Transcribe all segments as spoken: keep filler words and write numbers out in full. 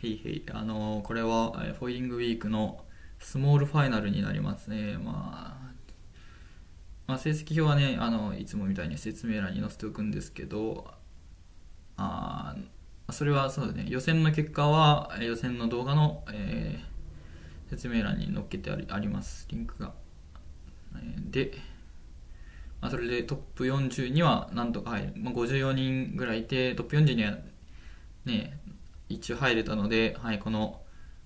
へいへい。あのーこれは、えーフォイリングウィークのスモールファイナルになりますね。まあ、まあ、成績表はね、あの、いつもみたいに説明欄に載せておくんですけど、あーそれはそうだね、予選の結果は、えー予選の動画の、えー説明欄に載っけてあり、あります、リンクが。えーで、まあ、それでトップよんじゅうにはなんとか入る。まあ、ごじゅうよにんぐらいいて、トップよんじゅうにはね、一応入れたので、はい、この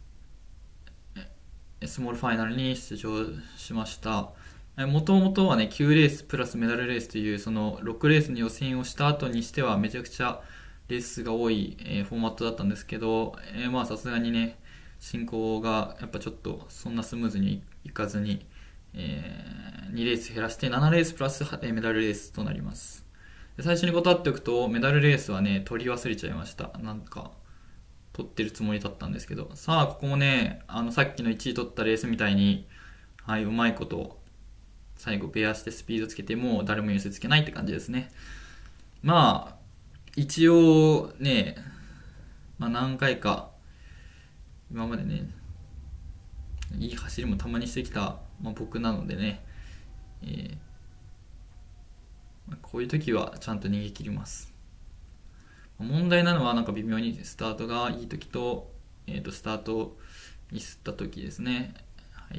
スモールファイナルに出場しました。もともとはね、きゅうレースプラスメダルレースという、そのろくレースの予選をした後にしてはめちゃくちゃレースが多い、えーフォーマットだったんですけど、えーまあさすがにね、進行がやっぱちょっとそんなスムーズにいかずに、えーにレース減らしてななレースプラスえーメダルレースとなります。で最初に断っておくと、メダルレースはね、取り忘れちゃいました。なんか、取ってるつもりだったんですけど、さあ、ここもね、あの、さっきのいちい取ったレースみたいに、はい、うまいこと、最後ベアしてスピードつけても誰も寄せつけないって感じですね。まあ、一応ね、まあ何回か、今までね、いい走りもたまにしてきた、まあ、僕なのでね、えーまあこういう時はちゃんと逃げ切ります。問題なのはなんか微妙にスタートがいい時と、えーと、スタートをミスった時ですね。はい。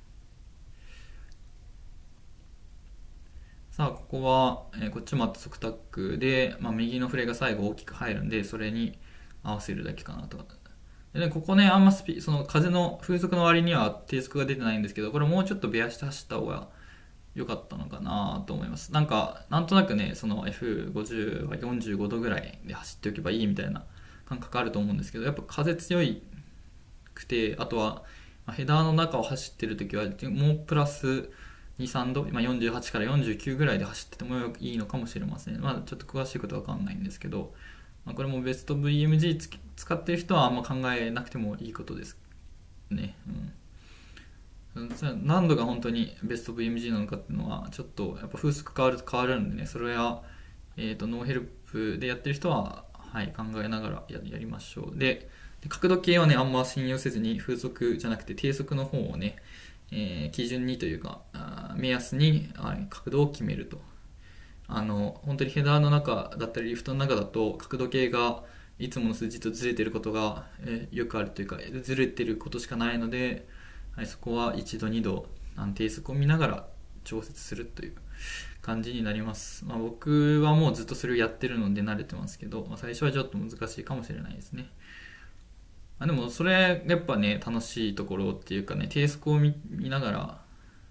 さあ、ここは、えーこっちもあって速タックで、まあ、右のフレが最後大きく入るんで、それに合わせるだけかなと。でね、ここね、あんまスピ、その風の風速の割には低速が出てないんですけど、これもうちょっとベアして走った方が良かったのかなと思います。なんか、なんとなくね、その エフごじゅう はよんじゅうごどぐらいで走っておけばいいみたいな感覚あると思うんですけど、やっぱ風強いくて、あとは、まあヘダーの中を走ってる時はもうプラスに、さんど、まあ、よんじゅうはちからよんじゅうきゅうぐらいで走っててもいいのかもしれません。まだちょっと詳しいことは分かんないんですけど、まあ、これもベスト ブイエムジー つ使ってる人はあんま考えなくてもいいことですね。うん、何度が本当にベスト ブイエムジー なのかっていうのはちょっとやっぱ風速変わると変わるんでね、それは、えー、とノーヘルプでやってる人は、はい、考えながらややりましょう。でで角度計はねあんま信用せずに風速じゃなくて低速の方をね、えー基準にというかあ目安に、はい、角度を決めると。あの本当にヘダーの中だったりリフトの中だと角度計がいつもの数字とずれてることが、えーよくあるというかずれてることしかないので、はい、そこはいちどにど安定速を見ながら調節するという感じになります。まあ、僕はもうずっとそれをやってるので慣れてますけど、まあ、最初はちょっと難しいかもしれないですね。あでもそれやっぱね楽しいところっていうかね、低速を 見, 見ながら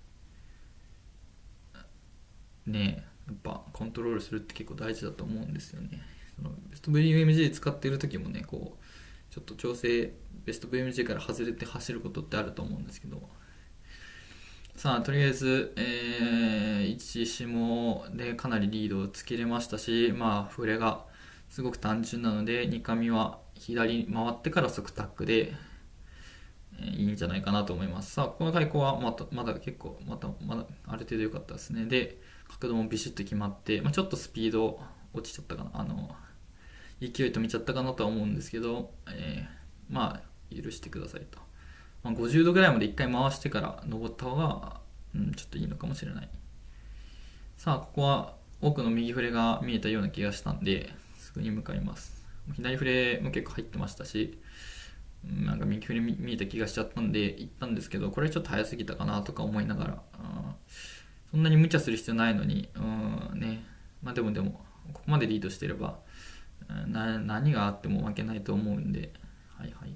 ねやっぱコントロールするって結構大事だと思うんですよね。そのベスト ブイエムジー 使っている時もねこうちょっと調整ベスト ブイエムジー から外れて走ることってあると思うんですけど、さあとりあえず、えー、いち下でかなりリードをつけれましたし、まあフレがすごく単純なのでにかみは左回ってから速タックで、えーいいんじゃないかなと思います。さあこの開口はまたまだ結構またまだある程度良かったですね。で角度もビシッと決まって、まあ、ちょっとスピード落ちちゃったかな、あの勢い止めちゃったかなとは思うんですけど、えーまあ許してくださいと。まあ、ごじゅうどぐらいまでいっかい回してから登った方が、うん、ちょっといいのかもしれない。さあここは奥の右フレが見えたような気がしたんですぐに向かいます。左フレも結構入ってましたし、うんなんか右フレ見見えた気がしちゃったんで行ったんですけど、これちょっと早すぎたかなとか思いながら、あそんなに無茶する必要ないのに、うんね、まあでもでもここまでリードしてれば、うんな何があっても負けないと思うんで、はいはい。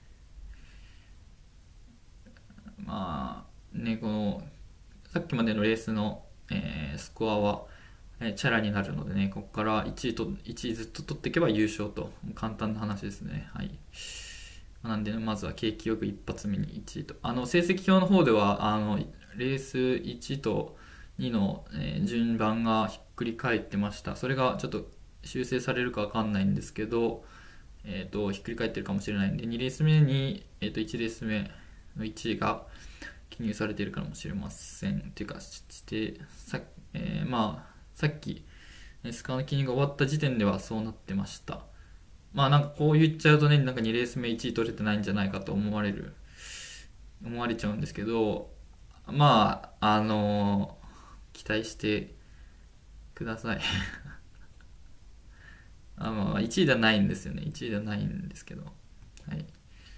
まあね、このさっきまでのレースの、えースコアは、えーチャラになるのでね、ここからいちいといちいずっと取っていけば優勝と、簡単な話ですね。はい。なんで、まずは景気よく一発目にいちいと。あの、成績表の方では、あの、レースいちとにの、えー順番がひっくり返ってました。それがちょっと修正されるかわかんないんですけど、えっと、ひっくり返ってるかもしれないんで、にレース目に、えっと、いちレース目のいちいが記入されているかもしれません。っていうか、してさ、えーまあ、さっき、スカの記入が終わった時点ではそうなってました。 まあなんかこう言っちゃうとね、なんかにレース目いちい取れてないんじゃないかと思われる、思われちゃうんですけど、まあ、あのー期待してください。あ、まあ、いちいではないんですよね。いちいではないんですけど。はい。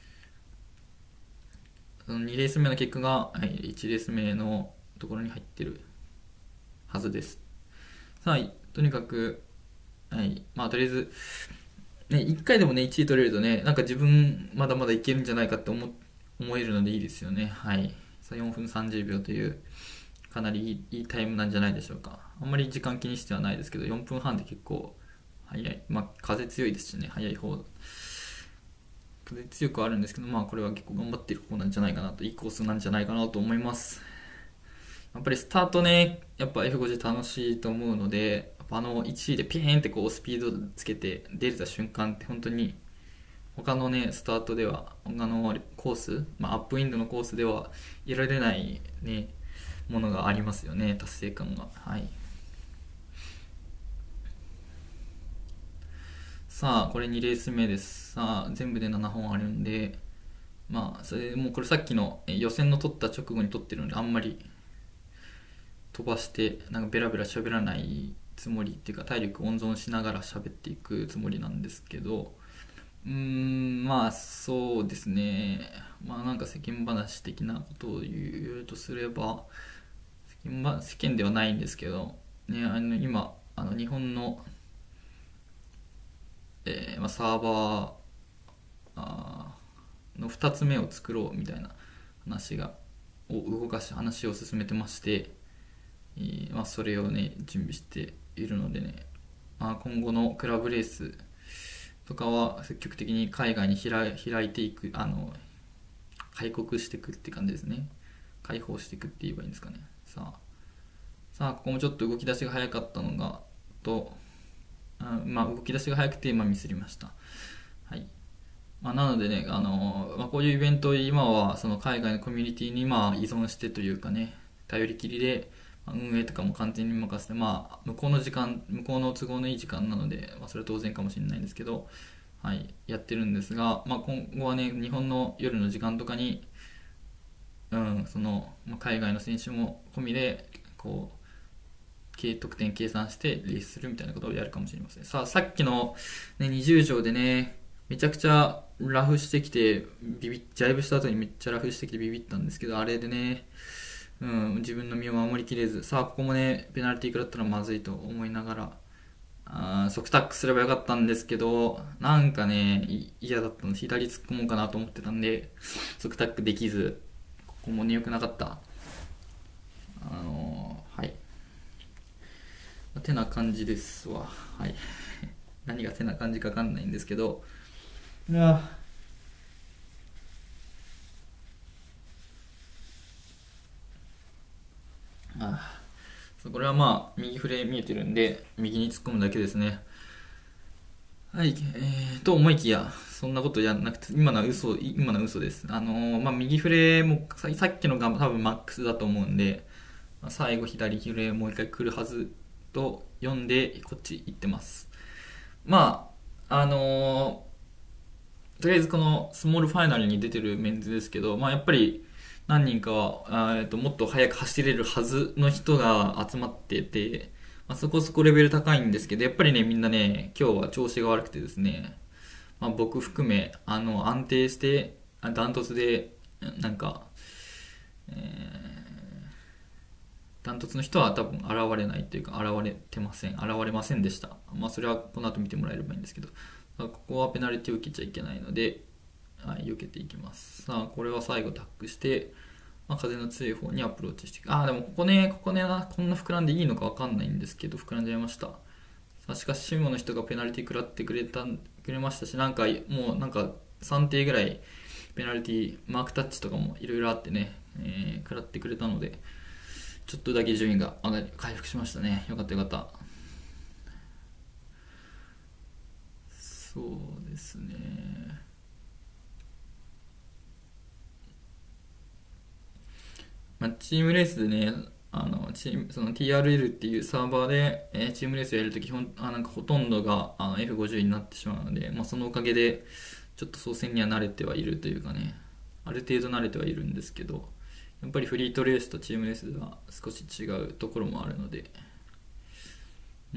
そのにレース目の結果が、はい、いちレース目のところに入ってるはずです。さあ、とにかく、はい。まあ、とりあえず、ね、いっかいでもね、いちい取れるとね、なんか自分まだまだいけるんじゃないかって思、思えるのでいいですよね。はい。さあ、よんぷんさんじゅうびょうという、かなりいい、いいタイムなんじゃないでしょうか。あんまり時間気にしてはないですけど、よんぷんはんって結構早い。まあ、風強いですしね、早い方。風強くはあるんですけど、まあ、これは結構頑張ってる方なんじゃないかなと、いいコースなんじゃないかなと思います。やっぱりスタートね、やっぱ エフごじゅう 楽しいと思うので、やっぱあのいちいでピーンってこうスピードつけて出れた瞬間って本当に他のね、スタートでは、他のコース、まあ、アップウィンドのコースでは得られないね、ものがありますよね、達成感が。はい。さあ、これにレース目です。さあ、全部でななほんあるんで、まあ、それもうこれさっきの予選の取った直後に取ってるので、あんまり飛ばしてなんかベラベラ喋らないつもりっていうか、体力温存しながら喋っていくつもりなんですけど、うーんまあそうですね、まあなんか世間話的なことを言うとすれば、世間ば世間ではないんですけどね、あの今あの日本の、えーまあ、サーバーあーのふたつめを作ろうみたいな話がを動かし話を進めてまして、えーまあ、それをね準備しているのでね、まあ、今後のクラブレースとかは積極的に海外に開開いていく、あの開国していくって感じですね。開放していくって言えばいいんですかね。さあさあここもちょっと動き出しが早かったのがと、あまあ動き出しが早くて、まあ、ミスりました。はい。まあ、なのでね、あのまあ、こういうイベント今はその海外のコミュニティにまあ依存してというかね、頼りきりで、まあ運営とかも完全に任せて、まあ、向こうの時間向こうの都合のいい時間なので、まあ、それは当然かもしれないんですけど、はい、やってるんですが、まあ、今後はね日本の夜の時間とかに、うん、その、まあ、海外の選手も込みでこう計得点計算してレースするみたいなことをやるかもしれません。さあさっきの、ね、にじゅう条でね、めちゃくちゃラフしてきてビビっジャイブした後にめっちゃラフしてきてビビったんですけど、あれでね、うん、自分の身を守りきれず、さあここもねペナルティー食らったらまずいと思いながら、あーソフタックすればよかったんですけど、なんかねい嫌だったので左突っ込もうかなと思ってたんでソフタックできず、ここもね良くなかった。あのーはい、てな感じですわ。はい。何がてな感じかわかんないんですけど、いやあそうこれはまあ右フレ見えてるんで右に突っ込むだけですね。はい、えー、と思いきやそんなことやんなくて、今のは嘘今のは嘘です。あのーまあ右フレもささっきのが多分マックスだと思うんで、まあ最後左フレもう一回来るはずと読んでこっち行ってます。まああのーとりあえずこのスモールファイナルに出てるメンズですけど、まあ、やっぱり何人かは、あーえっともっと速く走れるはずの人が集まってて、まあ、そこそこレベル高いんですけど、やっぱりね、みんなね、今日は調子が悪くてですね、まあ、僕含め、あの、安定して、あダントツで、なんか、えーダントツの人は多分現れないというか、現れてません。現れませんでした。まあ、それはこの後見てもらえればいいんですけど、ここはペナルティを受けちゃいけないので、はい、避けていきます。さあ、これは最後タックして、まあ、風の強い方にアプローチしていく。ああ、でもここね、ここね、こんな膨らんでいいのかわかんないんですけど、膨らんじゃいました。さあ、しかし、シムの人がペナルティ食らってくれた、くれましたし、なんか、もうなんかさん艇ぐらいペナルティ、マークタッチとかもいろいろあってね、えー、食らってくれたので、ちょっとだけ順位が上がり回復しましたね。よかったよかった。そうですね。まあ、チームレースでね、あのチームその ティーアールエル っていうサーバーで、えーチームレースをやると基本あなんかほとんどがあの エフごじゅう になってしまうので、まあ、そのおかげでちょっと操船には慣れてはいるというかね、ある程度慣れてはいるんですけど、やっぱりフリートレースとチームレースでは少し違うところもあるので、うん。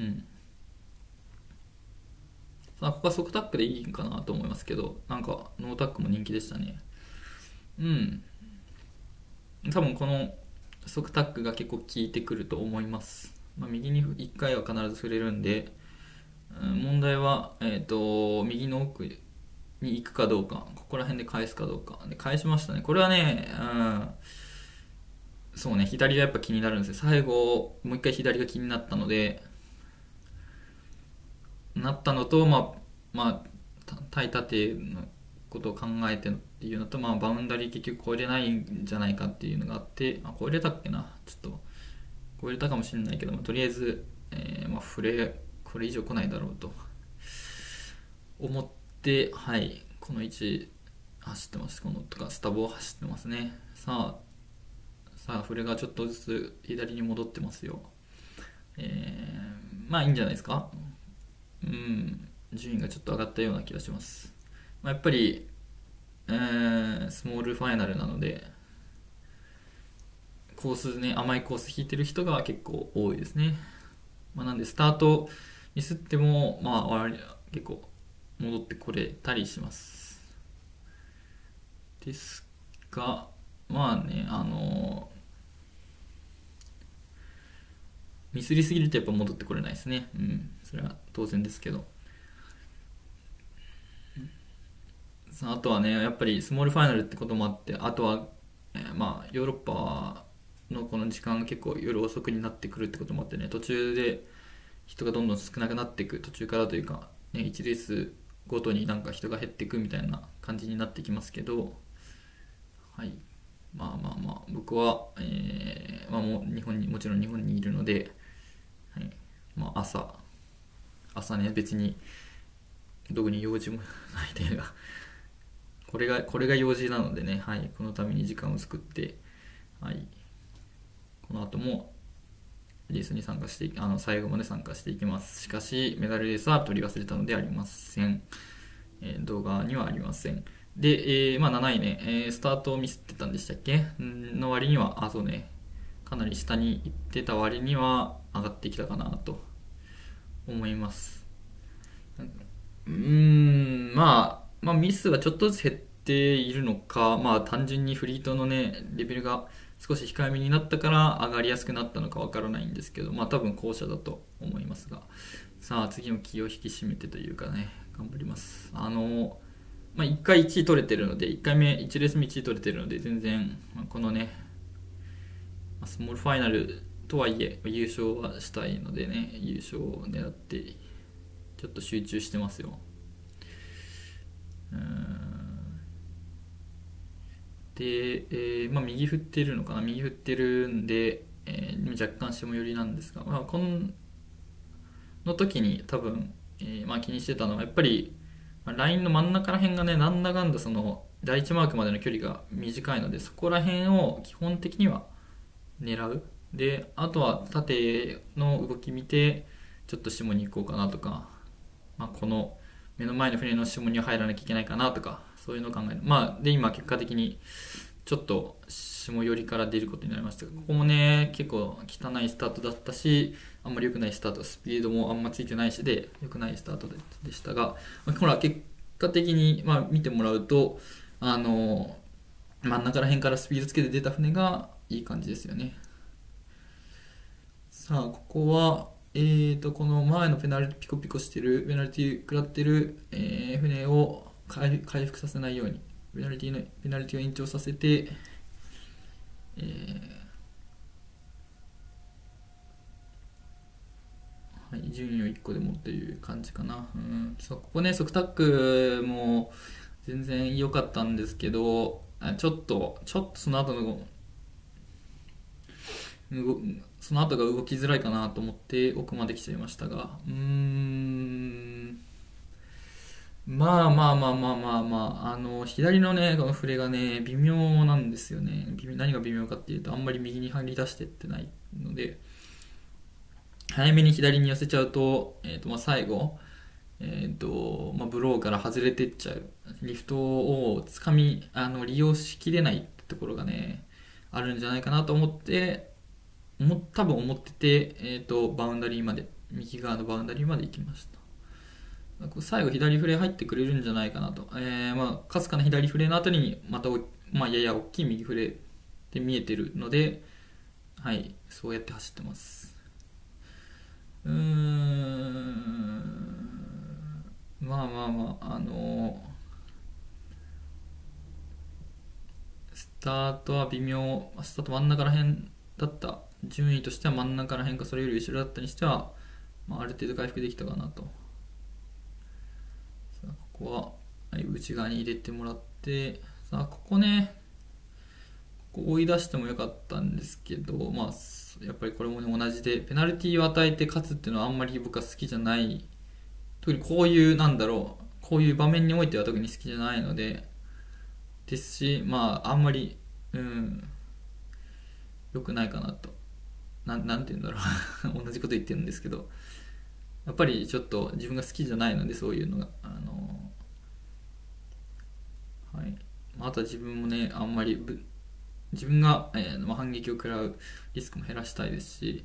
まあ、ここはソフタックでいいかなと思いますけど、なんかノータックも人気でしたね。うん。多分このソタックが結構効いてくると思います。まあ、右にいっかいは必ず触れるんで、うん、問題は、えーと、右の奥に行くかどうか、ここら辺で返すかどうか。で、返しましたね。これはね、うん、そうね、左がやっぱ気になるんですよ。最後、もう一回左が気になったので、なったのと、まあ、まあ、対縦のことを考えてっていうのと、まあ、バウンダリー結局超えれないんじゃないかっていうのがあって、あ、超えれたっけな、ちょっと、超えれたかもしれないけども、とりあえず、えーまあ、触れ、これ以上来ないだろうと思って、はい、この位置走ってます。このとか、スタボを走ってますね。さあ、さあ、触れがちょっとずつ左に戻ってますよ。えー、まあいいんじゃないですか。うん、順位がちょっと上がったような気がします。まあ、やっぱり、えースモールファイナルなので、コースね、甘いコース引いてる人が結構多いですね。まあ、なんで、スタートミスっても、まあ、割結構戻ってこれたりします。ですが、まあね、あのミスりすぎるとやっぱ戻ってこれないですね。うん、それは当然ですけど。さあ、あとはね、やっぱりスモールファイナルってこともあって、あとは、えーまあ、ヨーロッパのこの時間が結構夜遅くになってくるってこともあってね、途中で人がどんどん少なくなっていく、途中からというか、ね、いちレースごとになんか人が減っていくみたいな感じになってきますけど、はい。まあまあまあ、僕は、えーまあ、もう日本に、もちろん日本にいるので、はい、まあ朝、朝ね、別に特に用事もないというか、これが、これが用事なのでね、はい、このために時間を作って、はい、この後もレースに参加して、あの、最後まで参加していきます。しかし、メダルレースは取り忘れたのでありません。えー動画にはありません。で、えーまあなないね、えースタートをミスってたんでしたっけんの割には、あ、そうね、かなり下に行ってた割には上がってきたかなと思います。うーん、まあ、まあミスはちょっとずつ減っているのか、まあ単純にフリートのね、レベルが少し控えめになったから上がりやすくなったのかわからないんですけど、まあ多分後者だと思いますが、さあ次も気を引き締めてというかね、頑張ります。あの、まあいっかいいちい取れてるので、いっかいめ、いちレース目いちい取れてるので、全然、まあこのね、まあスモールファイナルとはいえ、優勝はしたいのでね、優勝を狙ってちょっと集中してますよ。うーんで、えーまあ、右振ってるのかな、右振ってるんで、えー若干下寄りなんですが、まあ、この時に多分、えーまあ、気にしてたのはやっぱり、まあラインの真ん中ら辺がね、なんだかんだその第一マークまでの距離が短いので、そこら辺を基本的には狙う。で、あとは縦の動き見て、ちょっと下に行こうかなとか、まあ、この目の前の船の下に入らなきゃいけないかなとか、そういうのを考える。まあ、で、今結果的にちょっと下寄りから出ることになりましたが、ここもね、結構汚いスタートだったし、あんまり良くないスタート、スピードもあんまついてないしで、良くないスタートででしたが、まあ、ほら、結果的に、まあ、見てもらうと、あの、真ん中ら辺からスピードつけて出た船がいい感じですよね。さあ、ここは、えーと、この前のペナルティ、ピコピコしてる、ペナルティ食らってる、えー船を回回復させないように、ペナルティの、ペナルティを延長させて、えーはい、順位をいっこでもっていう感じかな。うん、そう、ここね、ソクタックも全然良かったんですけど、あちょっと、ちょっとその後の動その後が動きづらいかなと思って奥まで来ちゃいましたが、うーん、まあまあまあまあまあまあ、あの、左のね、この触れがね、微妙なんですよね。微妙何が微妙かっていうと、あんまり右に張り出してってないので、早めに左に寄せちゃうと、えーとまあ、最後、えーとまあ、ブローから外れてっちゃう、リフトをつかみあの利用しきれないってところがねあるんじゃないかなと思っても多分思ってて、えーとバウンダリーまで右側のバウンダリーまで行きました。最後左フレ入ってくれるんじゃないかなと、えーまあ、かすかな左フレの後にまた、まあ、やや大きい右フレって見えてるので、はい、そうやって走ってます。うーんまあまあまああのスタートは微妙、スタート真ん中ら辺だった、順位としては真ん中ら辺かそれより後ろだったにしては、まあ、ある程度回復できたかなと。さあここは、はい、内側に入れてもらって、さあここねここ追い出してもよかったんですけど、まあやっぱりこれもね同じで、ペナルティーを与えて勝つっていうのはあんまり僕は好きじゃない、特にこういうなんだろうこういう場面においては特に好きじゃないのでですし、まああんまりうん良くないかなと、ななんて言うんだろう同じこと言ってるんですけど、やっぱりちょっと自分が好きじゃないので、そういうのがあのはい、あとは自分もねあんまりぶ自分が、えーまあ、反撃を食らうリスクも減らしたいですし、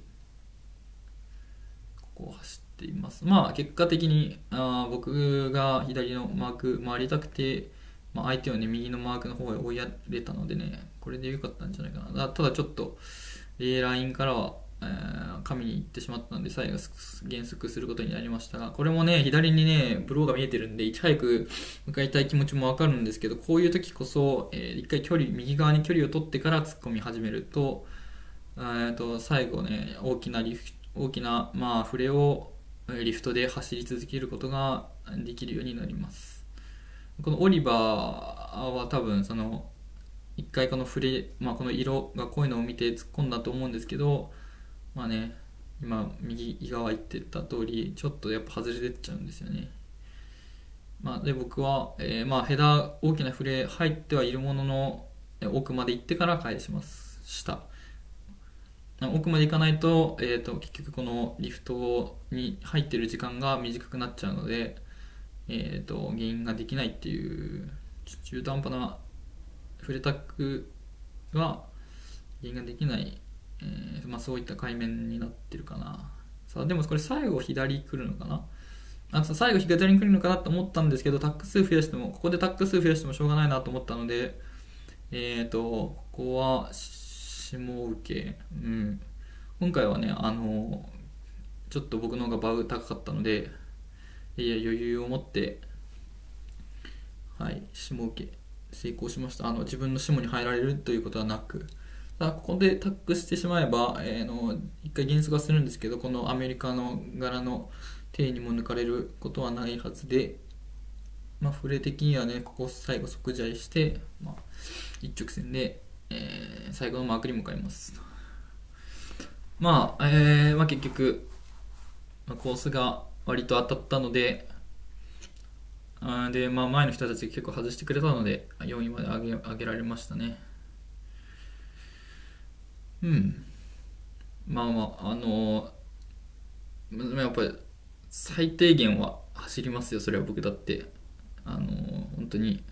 ここを走っています。まあ結果的にあ僕が左のマーク回りたくて、まあ、相手をね右のマークの方へ追いやれたのでね、これで良かったんじゃないかな。ただちょっと A ラインからは、えー、神に行ってしまったので最後減速することになりましたが、これもね左にねブローが見えてるんでいち早く向かいたい気持ちもわかるんですけど、こういう時こそ、えー、一回距離右側に距離を取ってから突っ込み始めると、えー、と最後ね大きなリフ大きな、まあ、フレをリフトで走り続けることができるようになります。このオリバーは多分その一回このフレ、まあ、この色がこういうのを見て突っ込んだと思うんですけど、まあね今右側言ってた通りちょっとやっぱ外れてっちゃうんですよね。まあ、で僕は、えーまあ、ヘダー大きなフレ入ってはいるものの奥まで行ってから返しますした奥まで行かないと、えーと、結局このリフトに入ってる時間が短くなっちゃうので、えーと、ゲインができないっていう中途半端なフレタックはゲインができない、えーまあ、そういった海面になってるかな。さあでもこれ最後左来るのかな、あと最後左に来るのかなと思ったんですけど、タック数増やしてもここでタック数増やしてもしょうがないなと思ったので、えーとここは下請け、うん、今回はねあのちょっと僕の方がバウ高かったので、いや余裕を持ってはい下請け成功しました。あの自分の下に入られるということはなく、ただここでタックしてしまえば、えー、の一回減速はするんですけど、このアメリカの柄の手にも抜かれることはないはずで、まあ、フレ的にはねここ最後即試して、まあ、一直線で、えー最後のマークに向かいます。まあ、えーまあ、結局、まあ、コースが割と当たったので、あーで、まあ、前の人たち結構外してくれたのでよんいまで上げ、上げられましたね。うん。まあまあ、あのーやっぱり最低限は走りますよ、それは僕だって。あのー本当に。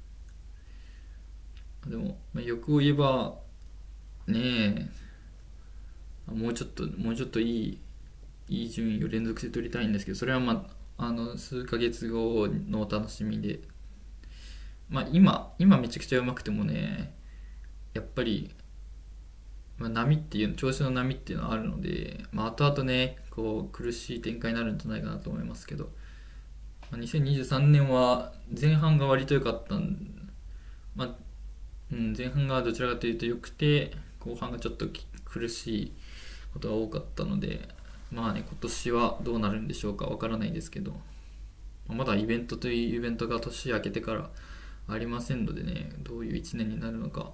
でも、まあ、欲を言えば、ねえ、もうちょっと、もうちょっといい、いい順位を連続して取りたいんですけど、それはまあ、あの、数ヶ月後のお楽しみで、まあ今、今めちゃくちゃ上手くてもね、やっぱり、まあ、波っていう、調子の波っていうのはあるので、まあ後々ね、こう苦しい展開になるんじゃないかなと思いますけど、まあ、にせんにじゅうさんねんは前半が割と良かったん、まあ、うん、前半がどちらかというと良くて、後半がちょっと苦しいことが多かったので、まあね、今年はどうなるんでしょうかわからないですけど、まだイベントというイベントが年明けてからありませんのでね、どういういちねんになるのか。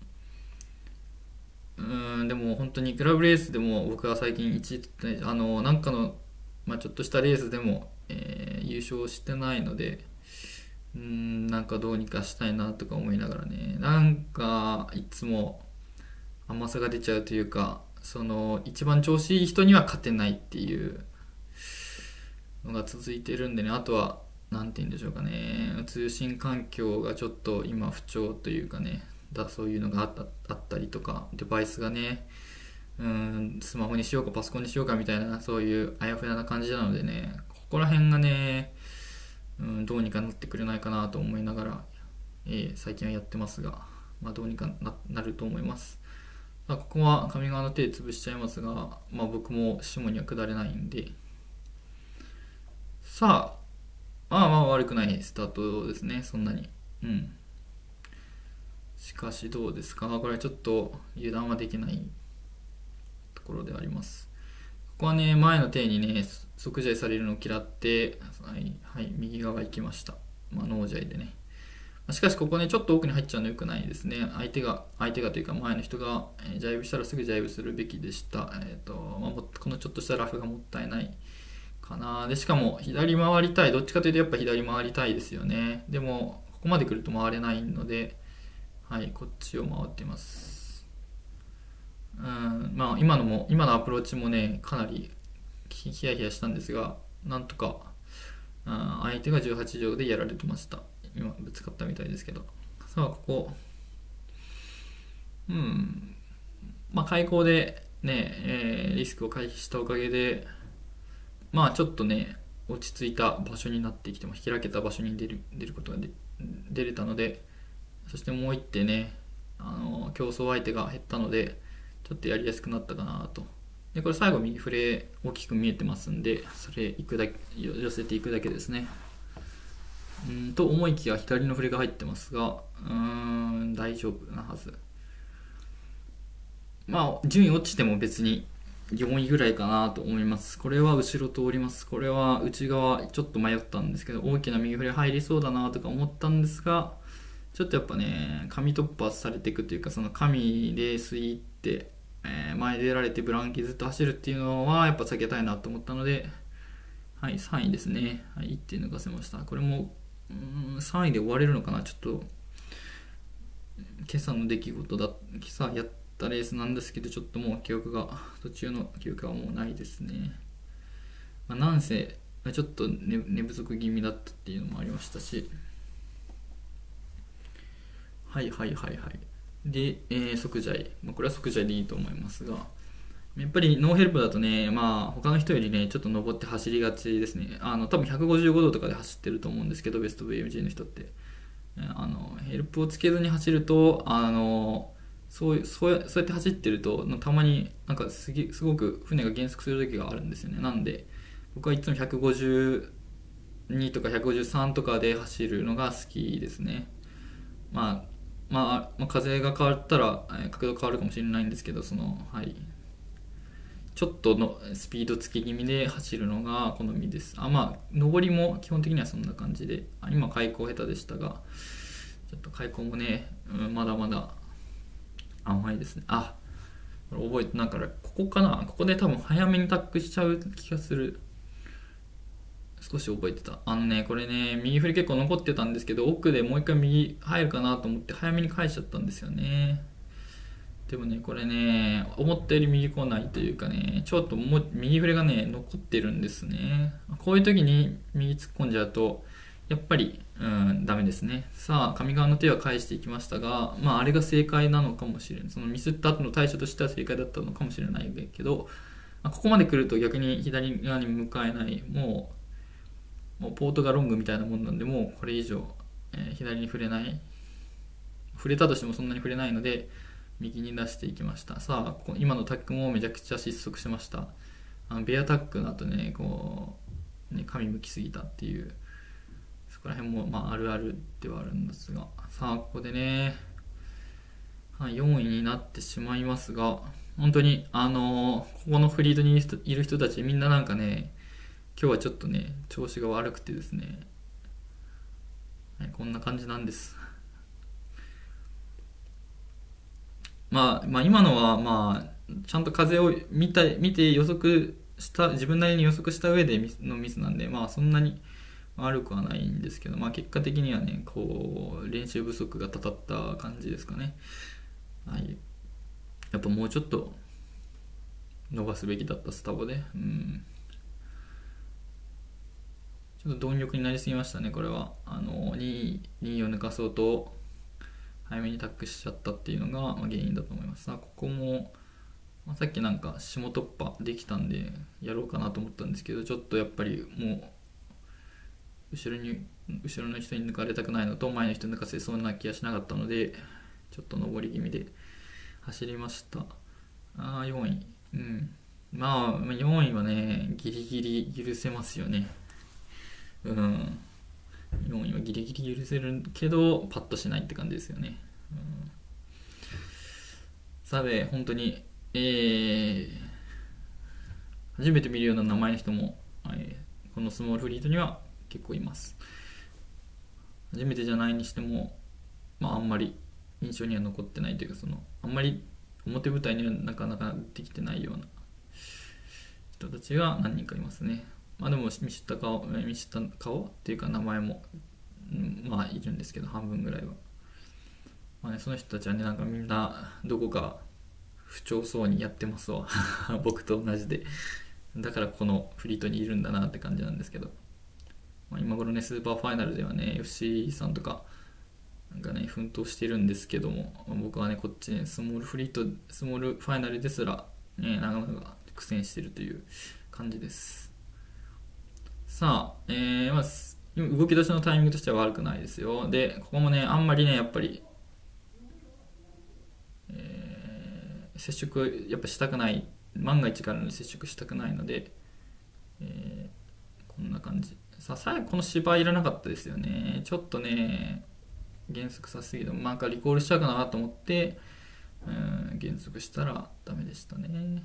うーん、でも本当にクラブレースでも僕は最近いちい取ってない、あの、なんかの、まあ、ちょっとしたレースでも、えー優勝してないので、うーん、なんかどうにかしたいなとか思いながらね、なんかいつも甘さが出ちゃうというか、 その一番調子いい人には勝てないっていうのが続いているんでね。あとは何て言うんでしょうかね、通信環境がちょっと今不調というかね、だそういうのがあった、あったりとか、デバイスがね、うん、スマホにしようかパソコンにしようかみたいな、そういうあやふやな感じなのでね、ここら辺がね、うん、どうにかなってくれないかなと思いながら、えー最近はやってますが、まあ、どうにかな、なると思います。まあ、ここは上側の手潰しちゃいますが、まあ、僕も下には下れないんで、さあ、まあまあ悪くないスタートですね、そんなに。うん。しかしどうですか、これはちょっと油断はできないところであります。ここはね、前の手にね、即試合されるのを嫌って、はい、はい、右側行きました。まあ、ノージャイでね。しかしここね、ちょっと奥に入っちゃうの良くないですね。相手が、相手がというか前の人が、えージャイブしたらすぐジャイブするべきでした。えっ、と、まあ、もこのちょっとしたラフがもったいないかな。で、しかも左回りたい。どっちかというとやっぱ左回りたいですよね。でも、ここまで来ると回れないので、はい、こっちを回っています。うん、まあ今のも、今のアプローチもね、かなりヒヒヤヒヤしたんですが、なんとか、うん、相手がじゅうはちじょうでやられてました。今ぶつかったみたいですけど、さあここ、うん、まあ開口でね、えーリスクを回避したおかげで、まあちょっとね落ち着いた場所になってきても、開けた場所に出る出ることがで出れたので、そしてもう一手ね、あの競争相手が減ったので、ちょっとやりやすくなったかなと。でこれ最後右フレ大きく見えてますんで、それ行くだけ寄せていくだけですね。うんと思いきや左の振りが入ってますが、うーん大丈夫なはず。まあ順位落ちても別によんいぐらいかなと思います。これは後ろ通ります。これは内側ちょっと迷ったんですけど、大きな右振り入りそうだなとか思ったんですが、ちょっとやっぱね紙突破されていくというか、その紙で吸いって、えー前出られてブランキずっと走るっていうのはやっぱ避けたいなと思ったので、はい、さんいですね。はい、いって抜かせました。これもうーんさんいで終われるのかな。ちょっと今朝の出来事だ、今朝やったレースなんですけど、ちょっともう記憶が、途中の記憶はもうないですね。まあ、なんせちょっと寝寝不足気味だったっていうのもありましたし、はいはいはいはい。で、えー、即ジャイ、まあ、これは即ジャイでいいと思いますが、やっぱりノーヘルプだとね、まあ他の人よりね、ちょっと登って走りがちですね。あの多分ひゃくごじゅうごどとかで走ってると思うんですけど、ベスト ブイエムジー の人って。あのヘルプをつけずに走ると、あのそうそうやそうやって走ってるとたまになんかすげすごく船が減速する時があるんですよね。なんで僕はいつもひゃくごじゅうにとかひゃくごじゅうさんとかで走るのが好きですね。まあまあ、まあ、風が変わったら、えー角度変わるかもしれないんですけど、そのはいちょっとのスピードつき気味で走るのが好みです。あ、まあ上りも基本的にはそんな感じで、あ今開口下手でしたが、ちょっと開口もね、うん、まだまだ甘いですね。あ、これ覚えてなんかここかな、ここで多分早めにタックしちゃう気がする。少し覚えてた。あのね、これね、右振り結構残ってたんですけど、奥でもう一回右入るかなと思って早めに返しちゃったんですよね。でもね、これね、思ったより右来ないというかね、ちょっともう右振れがね、残ってるんですね。こういう時に右突っ込んじゃうと、やっぱり、うん、ダメですね。さあ、上側の手は返していきましたが、まあ、あれが正解なのかもしれない。そのミスった後の対処としては正解だったのかもしれないけど、まあここまで来ると逆に左側に向かえない、もう、もうポートがロングみたいなもんなんで、もうこれ以上、えー左に触れない。触れたとしてもそんなに触れないので、右に出していきました。さあ、今のタックもめちゃくちゃ失速しました。あのベアタックの後ね、こう、ね、髪向きすぎたっていう、そこら辺も、まあ、あるあるではあるんですが、さあ、ここでね、はい、よんいになってしまいますが、本当に、あのーここのフリードにいる人いる人たち、みんななんかね、今日はちょっとね、調子が悪くてですね、はい、こんな感じなんです。まあ、まあ今のはまあちゃんと風を見た見て予測した自分なりに予測した上でミスのミスなんで、まあそんなに悪くはないんですけど、まあ結果的にはねこう練習不足がたたった感じですかね。はい、やっぱもうちょっと伸ばすべきだったスタボで、うん、ちょっと貪欲になりすぎましたね、これは。あのにいを抜かそうと早めにタックしちゃったっていうのが原因だと思います。さあここも、まあ、さっきなんか下突破できたんでやろうかなと思ったんですけど、ちょっとやっぱりもう後ろに後ろの人に抜かれたくないのと前の人に抜かせそうな気がしなかったので、ちょっと上り気味で走りました。ああよんい、うん、まあよんいはねギリギリ許せますよね。うん、よんいはギリギリ許せるけどパッとしないって感じですよね。うん、さて本当に、えー、初めて見るような名前の人も、えーこのスモールフリートには結構います。初めてじゃないにしても、まあ、あんまり印象には残ってないというか、そのあんまり表舞台にはなかなかできてないような人たちが何人かいますね。まあでも見知った顔見知った顔っていうか名前も、うん、まあいるんですけど、半分ぐらいは、まあね、その人たちはねなんかみんなどこか不調そうにやってますわ僕と同じで。だからこのフリートにいるんだなって感じなんですけど、まあ、今頃ねスーパーファイナルではね エフシー さんとかなんかね奮闘してるんですけども、僕はねこっちねスモールフリートスモールファイナルですらねなかなか苦戦してるという感じです。さあ、えーまあ、動き出しのタイミングとしては悪くないですよ。でここもねあんまりねやっぱり、えー接触やっぱしたくない、万が一からの接触したくないので、えーこんな感じ。さあ最後この芝居いらなかったですよね。ちょっとね減速させすぎてもなんかリコールしちゃうかなと思って、うん、減速したらダメでしたね。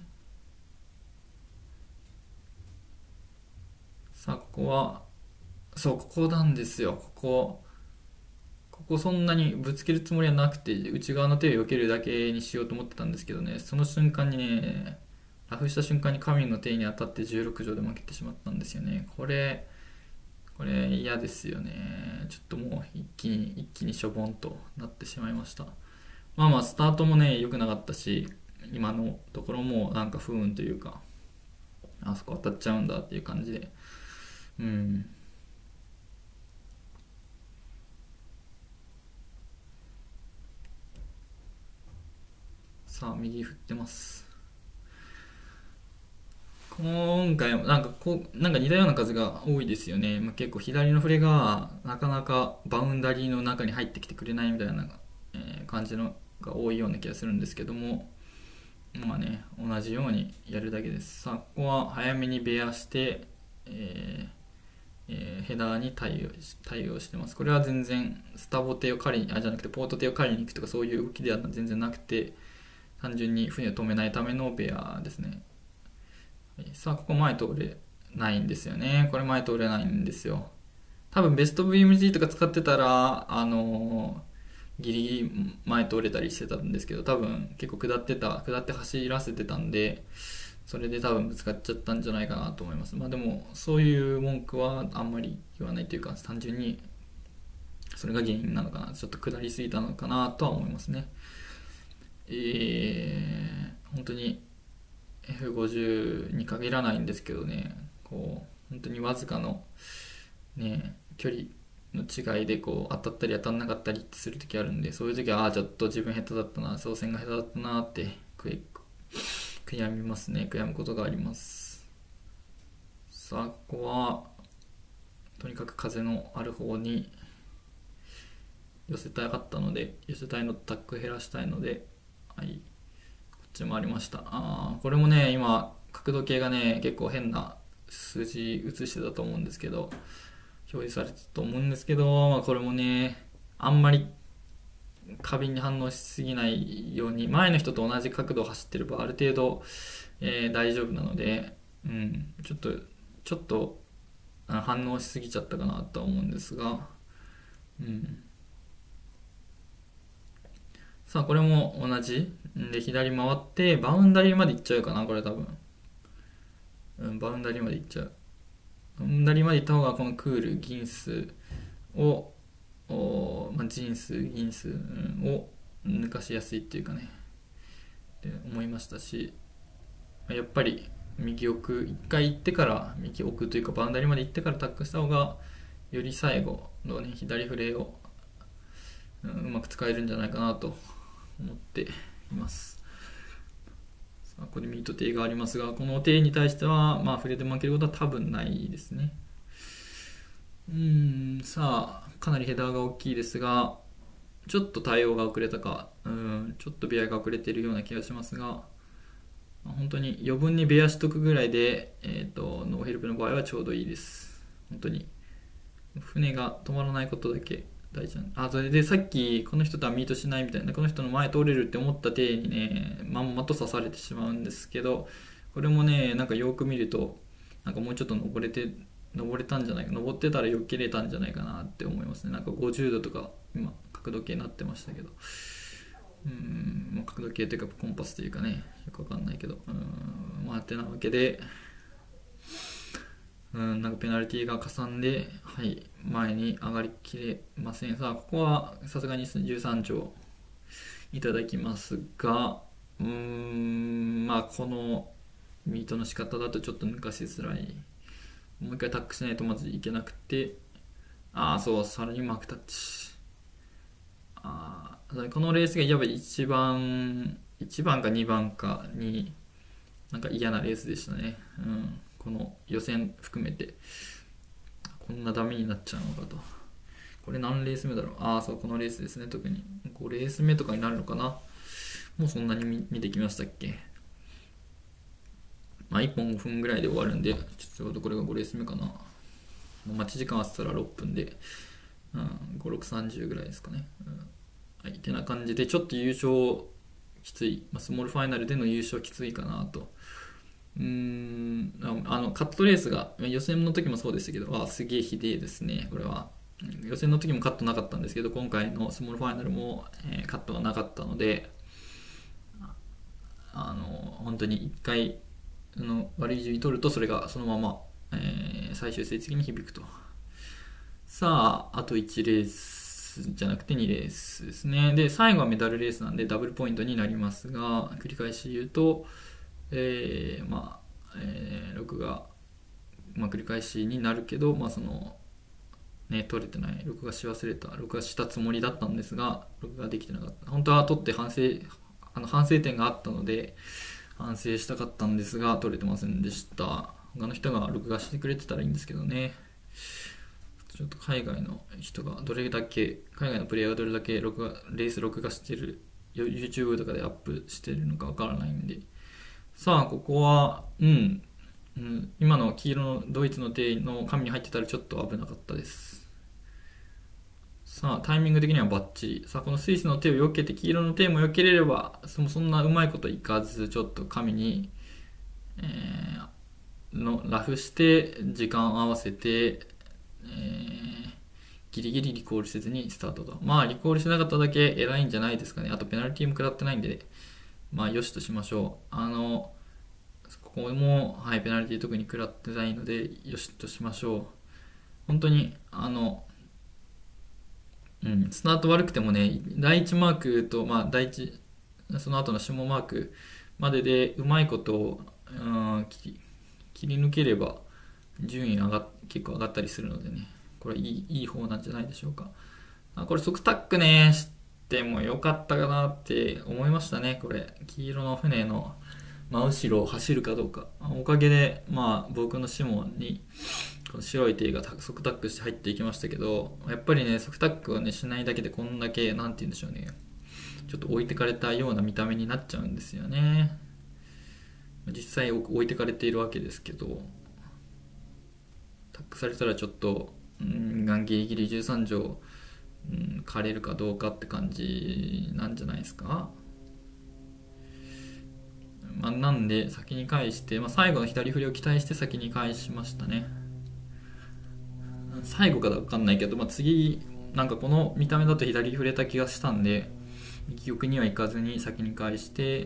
さあここはそうここなんですよ。ここここそんなにぶつけるつもりはなくて内側の手を避けるだけにしようと思ってたんですけどね、その瞬間にねラフした瞬間に神の手に当たってじゅうろく条で負けてしまったんですよね。これこれ嫌ですよね。ちょっともう一気に一気にしょぼんとなってしまいました。まあまあスタートもね良くなかったし、今のところもなんか不運というか、あそこ当たっちゃうんだっていう感じで、うん。さあ右振ってます。今回もなんかこうなんか似たような数が多いですよね。まあ、結構左の振れがなかなかバウンダリーの中に入ってきてくれないみたいな、えー感じのが多いような気がするんですけども、まあね同じようにやるだけです。さあここは早めにベアして、えーえーヘダーに対応対応してます。これは全然スタボテを狩りにあじゃなくてポートテを狩りに行くとかそういう動きでは全然なくて、単純に船を止めないためのベアですね。さあここ前通れないんですよね。これ前通れないんですよ。多分ベスト ブイエムジー とか使ってたらあのーギリギリ前通れたりしてたんですけど、多分結構下ってた下って走らせてたんで、それで多分ぶつかっちゃったんじゃないかなと思います。まあでもそういう文句はあんまり言わないというか、単純にそれが原因なのかな、ちょっと下りすぎたのかなとは思いますね。えー、本当に エフごじゅう に限らないんですけどね、こう本当にわずかのね距離の違いでこう当たったり当たんなかったりする時あるんで、そういう時はああちょっと自分下手だったな、操船が下手だったなって悔悔やみますね。悔やむことがあります。さあここはとにかく風のある方に寄せたかったので、寄せたいのタック減らしたいので、はい、こっちもありました。あーこれもね今角度計がね結構変な数字映してたと思うんですけど、表示されてたと思うんですけど、まあ、これもねあんまり過敏に反応しすぎないように、前の人と同じ角度を走ってればある程度、えー大丈夫なので、うん、ちょっとちょっとあ反応しすぎちゃったかなとは思うんですが、うん、さあこれも同じで左回ってバウンダリーまで行っちゃうかな、これ多分、うん、バウンダリーまで行っちゃう。バウンダリーまで行った方がこのクール銀数をお、まあ、ジン数銀数を抜かしやすいっていうかねって思いましたし、 やっぱり右奥一回行ってから右奥というかバウンダリーまで行ってからタックした方がより最後の、ね、左フレーを、うん、うまく使えるんじゃないかなと思っています。さあここでミートテイがありますが、このテイに対しては、まあ、フレーで負けることは多分ないですね。うーんさあかなりヘダーが大きいですが、ちょっと対応が遅れたか、うんちょっとベアが遅れているような気がしますが、本当に余分にベアしとくぐらいで、えーと、ノーヘルプの場合はちょうどいいです。本当に船が止まらないことだけ大事なんで。あ、それでさっきこの人とはミートしないみたいな、この人の前通れるって思った体にねまんまと刺されてしまうんですけど、これもねなんかよく見るとなんかもうちょっと登れて登れたんじゃないか、登ってたらよけれたんじゃないかなって思いますね。なんかごじゅうどとか今角度計になってましたけど、うーん、まあ、角度計というかコンパスというかねよくわかんないけど、うーんまあってなわけで、うんなんかペナルティーがかさんで、はい、前に上がりきれません。さあここはさすがにじゅうさん丁いただきますが、うーんまあこのミートの仕方だとちょっと抜かしづらい。もう一回タックしないとまずいけなくて、ああそうさらにマークタッチ、あこのレースがやっぱり一番いちばんかにばんかになんか嫌なレースでしたね、うん、この予選含めてこんなダメになっちゃうのかと。これ何レース目だろう、ああそうこのレースですね。特にごレース目とかになるのかな、もうそんなに 見, 見てきましたっけ。まあいっぽんごふんぐらいで終わるんで、ちょっとこれがごレース目かな。もう待ち時間あったらろっぷんで、うん、ご、ろく、さんじゅうぐらいですかね、うん、はい、ってな感じでちょっと優勝きつい、まあ、スモールファイナルでの優勝きついかなと。うーんあのカットレースが予選の時もそうでしたけど、あすげえひでえですねこれは。予選の時もカットなかったんですけど、今回のスモールファイナルも、えー、カットがなかったので、あの本当にいっかいの悪い順位取るとそれがそのまま、えー、最終成績に響くと。さああといちレースじゃなくてにレースですね。で最後はメダルレースなんでダブルポイントになりますが、繰り返し言うと、えー、まあ、えー、録画、まあ、繰り返しになるけど、まあそのね、撮れてない、録画し忘れた、録画したつもりだったんですが録画できてなかった。本当は撮って反省あの反省点があったので反省したかったんですが撮れてませんでした。他の人が録画してくれてたらいいんですけどね。ちょっと海外の人がどれだけ、海外のプレイヤーがどれだけ録画レース録画してる YouTube とかでアップしてるのかわからないんで。さあここはうん、うん、今の黄色のドイツの手の紙に入ってたらちょっと危なかったです。さあタイミング的にはバッチリ。さあこのスイスの手を避けて黄色の手も避けれれば、そそんなうまいこといかず、ちょっと紙に、えー、のラフして時間合わせて、えー、ギリギリリコールせずにスタートと。まあリコールしなかっただけ偉いんじゃないですかね。あとペナルティーも食らってないんで、まあよしとしましょう。あのここも、はい、ペナルティー特に食らってないのでよしとしましょう。本当にあの、うん、スタート悪くてもね、だいいちマークと、まあ、第一その後の下マークまででうまいことを、うん、切り切り抜ければ順位上が結構上がったりするのでね、これいいいい方なんじゃないでしょうか。あこれ即タックねしてもよかったかなって思いましたね。これ黄色の船の真後ろを走るかどうか、おかげで、まあ、僕のシモンにこの白い手が即タックして入っていきましたけど、やっぱりね即タックを、ね、しないだけでこんだけなんて言うんでしょうね、ちょっと置いてかれたような見た目になっちゃうんですよね。実際置いてかれているわけですけど、タックされたらちょっと、うん、ギリギリじゅうさん条、うん、枯れるかどうかって感じなんじゃないですか。まあ、なんで先に返して、まあ、最後の左振りを期待して先に返しましたね。最後か分かんないけど、まあ、次なんかこの見た目だと左振れた気がしたんで右奥には行かずに先に返して、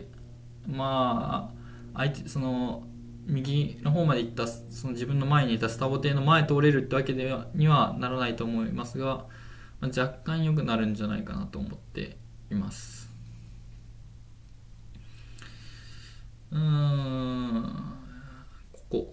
まあ相手その右の方まで行ったその自分の前にいたスタボ艇の前通れるってわけではにはならないと思いますが、まあ、若干良くなるんじゃないかなと思っています。うーんこ。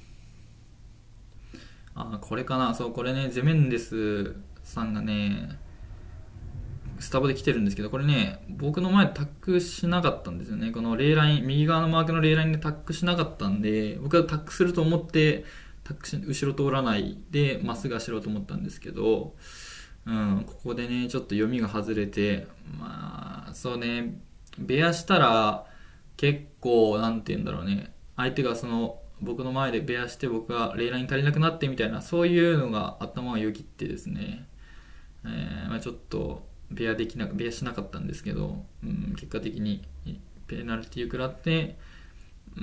あ、これかな。そう、これね、ゼメンデスさんがね、スタバで来てるんですけど、これね、僕の前でタックしなかったんですよね。このレーライン、右側のマークのレーラインでタックしなかったんで、僕はタックすると思って、タックし、後ろ通らないで、まっすぐ走ろうと思ったんですけど、うん、ここでね、ちょっと読みが外れて、まあ、そうね、ベアしたら、結構、なんて言うんだろうね、相手がその、僕の前でベアして僕がレーライン足りなくなってみたいな、そういうのが頭をよぎってですね、えーまあ、ちょっとベアできなベアしなかったんですけど、うん、結果的にペナルティーを食らって、うん、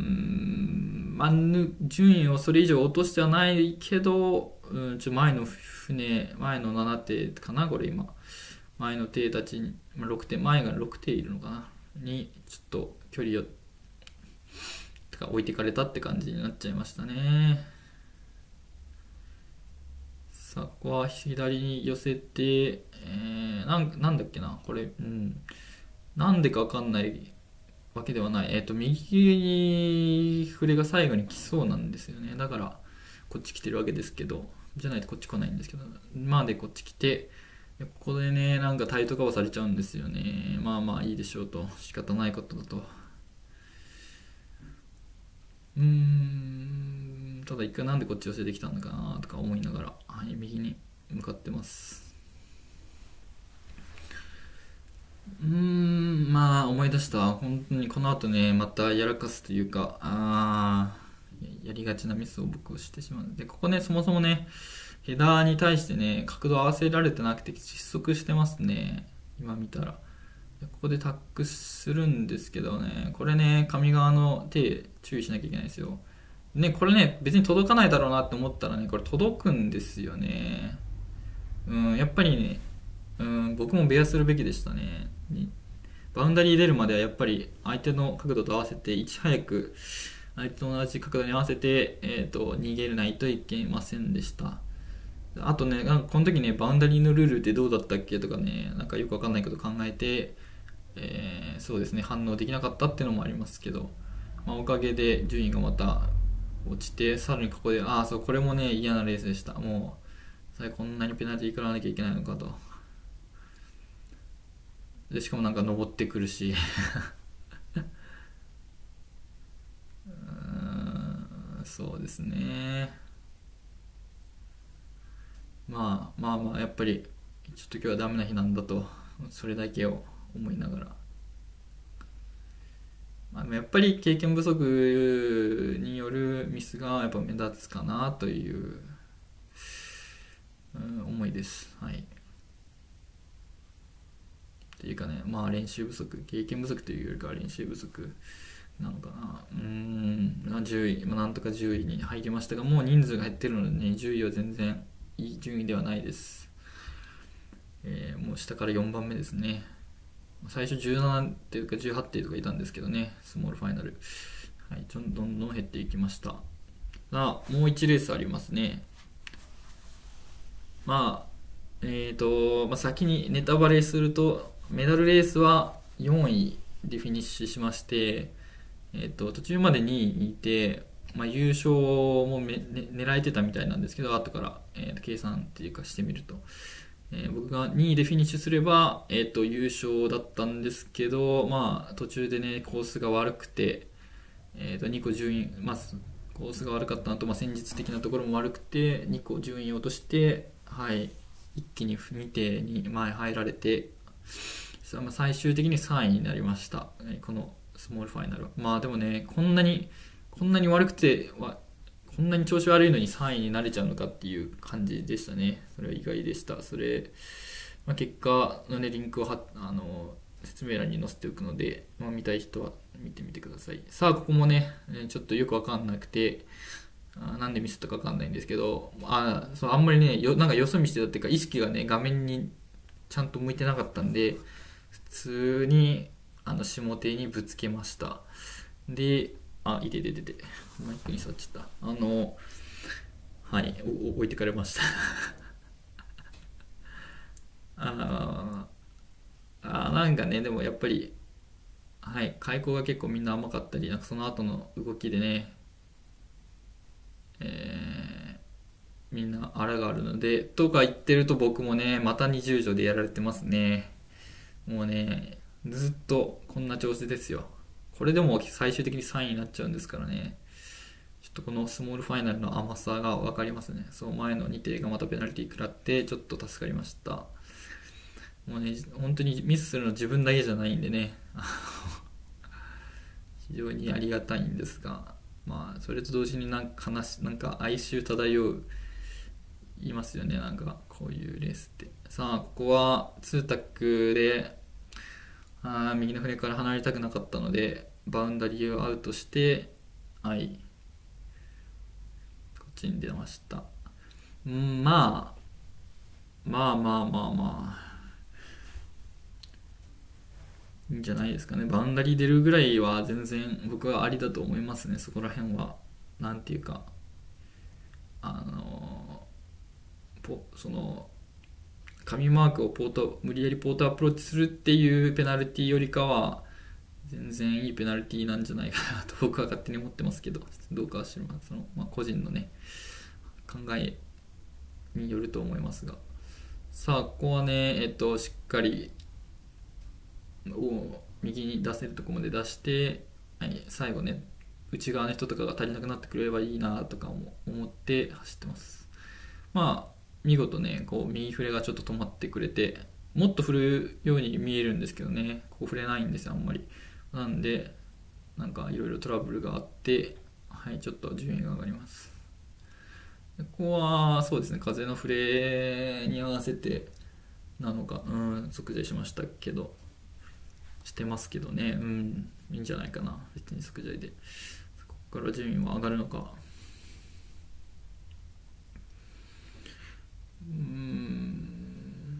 まあ、順位をそれ以上落としてはないけど、うん、ちょ前の船前のなな艇かな、これ今前の艇たちに、まあ、ろく艇前がろく艇いるのかなにちょっと距離をとか置いてかれたって感じになっちゃいましたね。さあ、ここは左に寄せて、えー、なんなんだっけな、これ、うん、なんでかわかんないわけではない。えっ、と、右に振れが最後に来そうなんですよね。だから、こっち来てるわけですけど、じゃないとこっち来ないんですけど、まあでこっち来て、ここでね、なんかタイトカバーされちゃうんですよね。まあまあいいでしょうと、仕方ないことだと。うーん、ただ一回なんでこっち寄せてきたのかなとか思いながら、はい、右に向かってます。うーん、まあ思い出した。本当にこの後ね、またやらかすというか、あーやりがちなミスを僕をしてしまう。で、ここね、そもそもね、ヘダーに対してね、角度合わせられてなくて失速してますね。今見たら。でここでタックするんですけどね、これね、上側の手注意しなきゃいけないですよ。ね、これね、別に届かないだろうなって思ったらね、これ届くんですよね。うん、やっぱりね、うん、僕もベアするべきでしたね。バウンダリー出るまではやっぱり相手の角度と合わせていち早く相手と同じ角度に合わせて、えー、と逃げないといけませんでした。あとね、なんかこの時ね、バウンダリーのルールってどうだったっけとかね、なんかよくわかんないこと考えて、えーそうですね、反応できなかったっていうのもありますけど、まあ、おかげで順位がまた落ちて、さらにここで、ああ、そう、これもね、嫌なレースでした。もう、さこんなにペナルティー食らわなきゃいけないのかと。で、しかもなんか登ってくるし、うーん、そうですね。まあまあまあ、やっぱり、ちょっと今日はダメな日なんだと、それだけを思いながら。まあ、でもやっぱり経験不足によるミスがやっぱ目立つかなという、うん、思いです。はい。っていうかね、まあ練習不足、経験不足というよりかは練習不足なのかな。うーん、まあじゅうい、まあ、なんとかじゅういに入りましたが、もう人数が減ってるのでね、じゅういは全然いい順位ではないです。えーもう下からよんばんめですね。最初じゅうななっていうかじゅうはちっていうとかいたんですけどね、スモールファイナル。はい、ちょんどんどん減っていきました。あ、もういちレースありますね。まあ、えーと、まあ、先にネタバレすると、メダルレースはよんいでフィニッシュしまして、えーと、途中までにいにいて、まあ、優勝もめ、ね、狙えてたみたいなんですけど、後から、えーと計算っていうかしてみると、えー僕がにいでフィニッシュすれば、えーと優勝だったんですけど、まあ、途中でね、コースが悪くて、えーとにこ順位、まあ、コースが悪かったのと、まあ、戦術的なところも悪くてにこ順位を落として、はい、一気にに艇に前入られて、さまあ最終的にさんいになりました、えーこのスモールファイナルは。まあでもね、こんなにこんなに悪くてわこんなに調子悪いのにさんいになれちゃうのかっていう感じでしたね。それは意外でした。それ、まあ、結果のね、リンクをはあの説明欄に載せておくので、まあ、見たい人は見てみてください。さあ、ここもね、ちょっとよくわかんなくて、あなんでミスったかわかんないんですけど、あそうあんまりね、よなんかよそ見してたっていうか、意識がね、画面にちゃんと向いてなかったんで、普通にあの下手にぶつけました。で、あ、いてててて、マイクに触っちゃった。あの、はい、お置いてかれました。あーあー、なんかね、でもやっぱり、はい、開口が結構みんな甘かったり、なんかその後の動きでね、 えー、みんなあらがあるので、とか言ってると僕もね、またにじゅう条でやられてますね。もうね、ずっとこんな調子ですよ。これでも最終的にさんいになっちゃうんですからね。ちょっとこのスモールファイナルの甘さが分かりますね。その前のに艇がまたペナルティ食らって、ちょっと助かりました。もうね、本当にミスするの自分だけじゃないんでね、非常にありがたいんですが、まあ、それと同時になんか悲し、なんか哀愁漂う、言いますよね、なんかこういうレースって。さあ、ここはツータックで、あー右の船から離れたくなかったので、バウンダリーをアウトして、はい、こっちに出ました。うん、まあ、まあまあまあまあ、いいんじゃないですかね。バウンダリー出るぐらいは全然僕はありだと思いますね、そこら辺は。なんていうか、あのポその、紙マークをポート、無理やりポートアプローチするっていうペナルティよりかは、全然いいペナルティなんじゃないかなと僕は勝手に思ってますけど、どうかは知りません。その、まあ、個人のね、考えによると思いますが。さあ、ここはね、えっと、しっかり、を右に出せるところまで出して、はい、最後ね、内側の人とかが足りなくなってくれればいいなとか思って走ってます。まあ見事ね、こう右振れがちょっと止まってくれて、もっと振るように見えるんですけどね、こう振れないんですよ、あんまり。なんで、なんかいろいろトラブルがあって、はい、ちょっと順位が上がります。ここはそうですね、風の振れに合わせてなのか、うん、測定しましたけど、してますけどね、うん、いいんじゃないかな、別に測定で。ここから順位は上がるのか。うーん、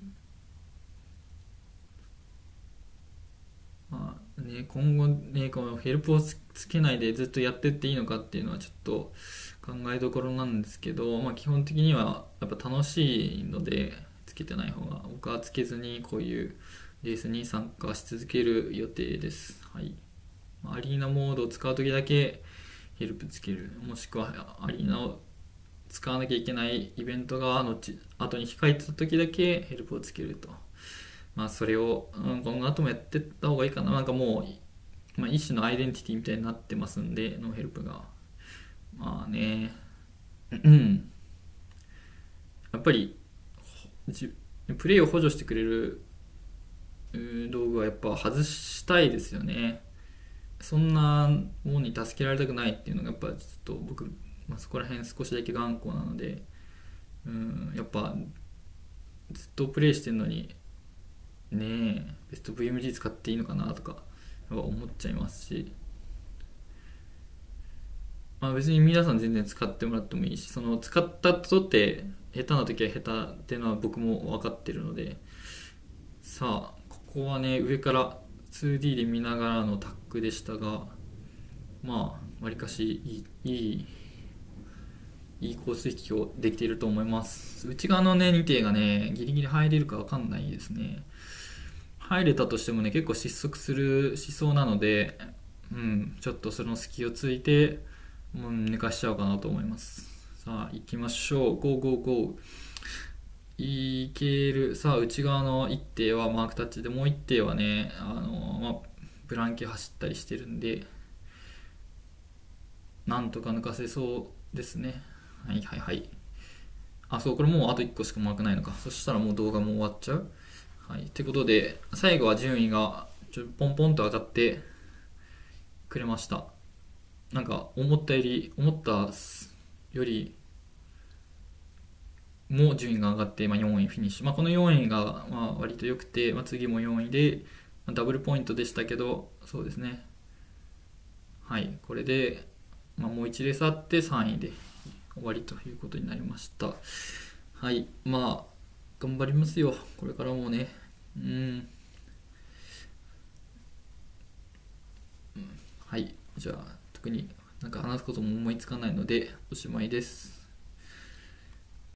まあね、今後ね、このヘルプをつけないでずっとやってっていいのかっていうのはちょっと考えどころなんですけど、まあ、基本的にはやっぱ楽しいので、つけてない方が、僕はつけずにこういうレースに参加し続ける予定です。はい。アリーナモードを使う時だけヘルプつける、もしくはアリーナを使わなきゃいけないイベントが後後に控えてた時だけヘルプをつけると。まあそれを、うん、今後後もやってった方がいいかな。なんかもう、まあ、一種のアイデンティティみたいになってますんで、ノーヘルプが。まあね、うん。やっぱり、じプレイを補助してくれる道具はやっぱ外したいですよね。そんなもんに助けられたくないっていうのがやっぱちょっと僕、まあ、そこら辺少しだけ頑固なので、うん、やっぱずっとプレイしてるのにねえ、ベスト ブイエムジー 使っていいのかなとか思っちゃいますし、まあ、別に皆さん全然使ってもらってもいいし、その使ったとって下手な時は下手っていうのは僕も分かってるので、さあここはね、上から ツーディー で見ながらのタックでしたが、まあわりかしいいいいいいコース引きをできていると思います。内側のねに艇がねギリギリ入れるか分かんないですね。入れたとしてもね、結構失速するしそうなので、うん、ちょっとその隙をついて、もう抜かしちゃおうかなと思います。さあ行きましょう。ゴーゴーゴー。いける。さあ内側のいち艇はマークタッチで、もういち艇はね、あのまあ、ブランケ走ったりしてるんで、なんとか抜かせそうですね。はいはいはい。あ、そう、これもうあといっこしかマークないのか。そしたらもう動画も終わっちゃう。はい。ってことで、最後は順位がちょポンポンと上がってくれました。なんか、思ったより、思ったよりも順位が上がって、まあ、よんいフィニッシュ。まあ、このよんいがまあ割と良くて、まあ、次もよんいで、まあダブルポイントでしたけど、そうですね。はい。これで、まあ、もういちレースあってさんいで終わりということになりました。はい。まあ、頑張りますよ。これからもね。うん。はい。じゃあ、特になんか話すことも思いつかないので、おしまいです。